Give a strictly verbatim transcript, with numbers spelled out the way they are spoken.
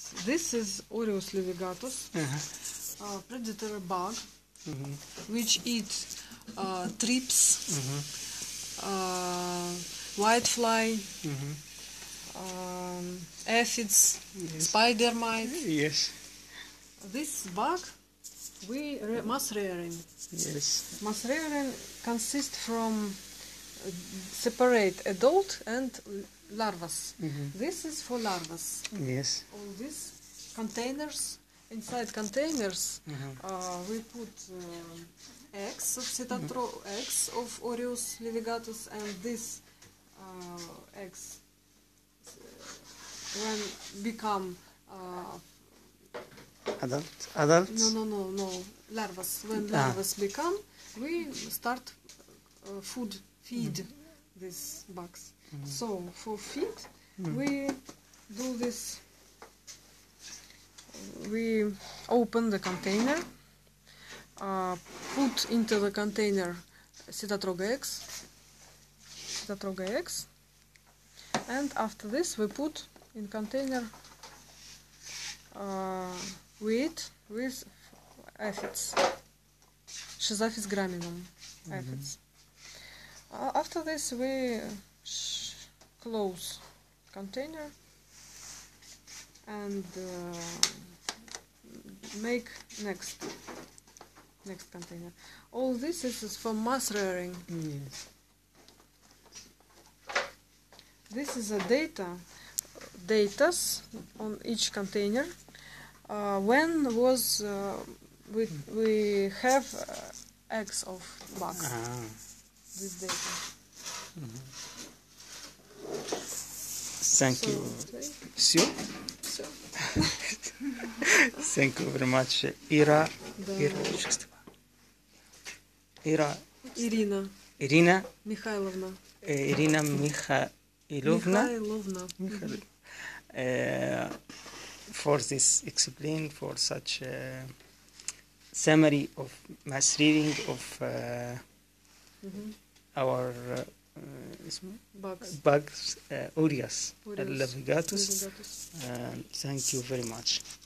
This is Oreus levigatus, Uh-huh. a predator bug, Mm-hmm. which eats uh, thrips, Mm-hmm. uh, whitefly, Mm-hmm. um, aphids, Yes. spider mite. Yes. This bug we re mass rearing. Yes. Mass rearing consists from uh, separate adult and larvas. Mm-hmm. This is for larvas. Yes. All these containers, inside containers, Mm-hmm. uh, we put uh, eggs of Citatro, eggs of Oreus levigatus, and these uh, eggs uh, when become uh, Adult. Adults. no no no no larvas. When Ah. larvas become, we start uh, food feed these bugs. Mm-hmm. So for feed, Mm-hmm. we do this. We open the container, uh, put into the container Citatroga eggs, Citatroga eggs, and after this we put in container uh, wheat with aphids, Schizophis graminum aphids. Uh, after this we sh close container and uh, make next next container. All this is, is for mass rearing. Yes. This is a data datas on each container. Uh, when was uh, we we have uh, eggs of bugs? Ah. This data. Thank So, you. okay. Все. So, Thank you very much, Ира. да. Ира. Ира. Ирина Ирина. Михайловна. uh, Irina Mikhailovna. Михайловна. Mikhail- uh, for this explain for such a summary of mass reading of uh, Mhm. our uh, uh, اسمه Bugs. bugs, uh, Oreus Oreus levigatus. levigatus. And thank you very much.